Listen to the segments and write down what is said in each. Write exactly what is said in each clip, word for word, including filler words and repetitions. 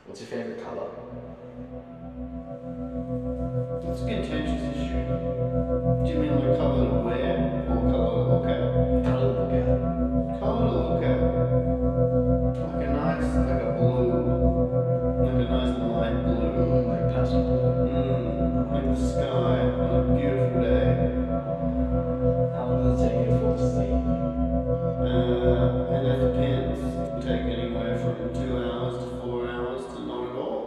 What's your favourite colour? It's a contentious issue. Do you mean like colour to wear or colour to look at? Colour to look at. Colour to look at. Like a nice, like a blue. Like a nice light blue. Like pastel blue. Mm, like the sky on a beautiful day. How long does it take you to fall asleep? Uh, and that depends. It can take anywhere from two hours to four hours to not at all.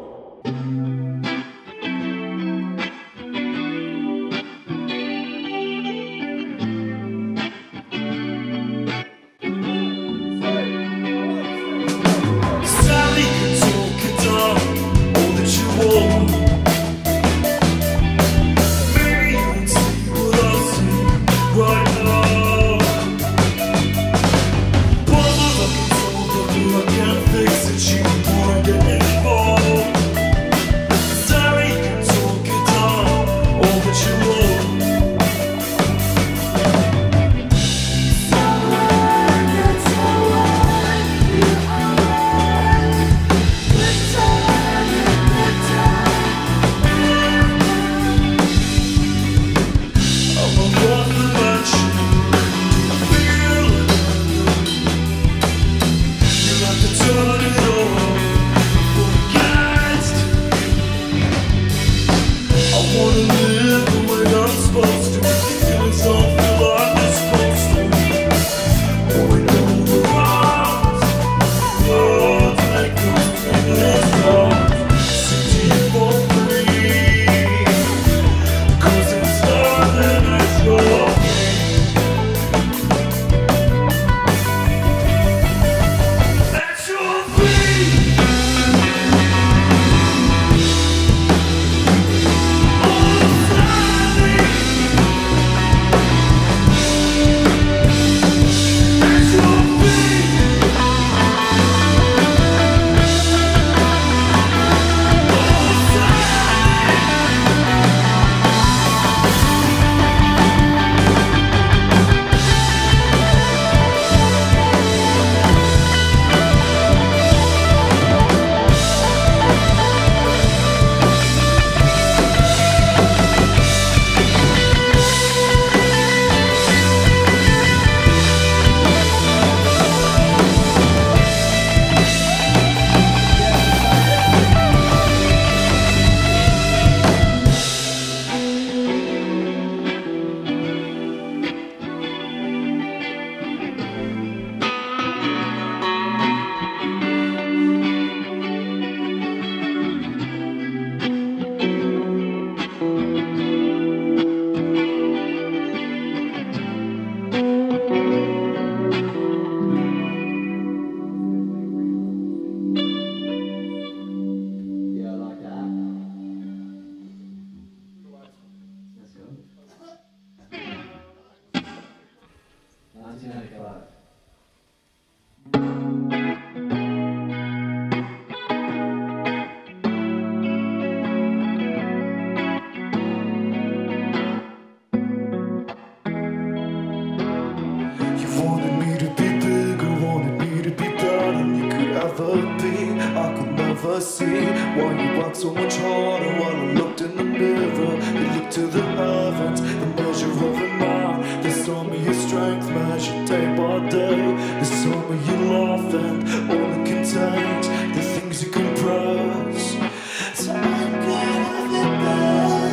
See why you work so much harder. While I looked in the mirror, you looked to the heavens, the measure of a man. They saw me your strength measured day by day. They saw me you laugh and all it contains, the things you can press. Time can have it back.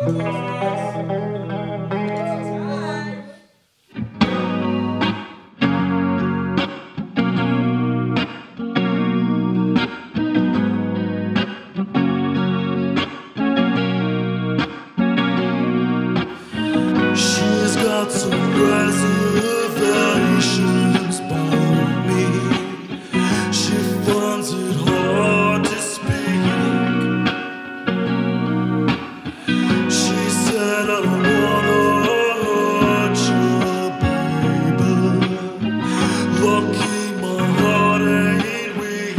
She's got some reservations about me. She finds it hard to speak. She said, I don't wanna hurt you, baby. Lucky my heart ain't weak.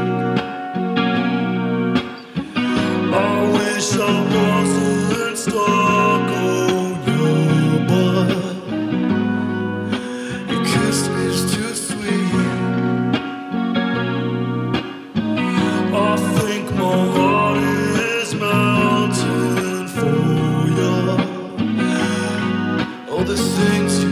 I wish I wasn't stuck on your butt. Your kiss is too sweet. I think my heart is melting for you. All the things you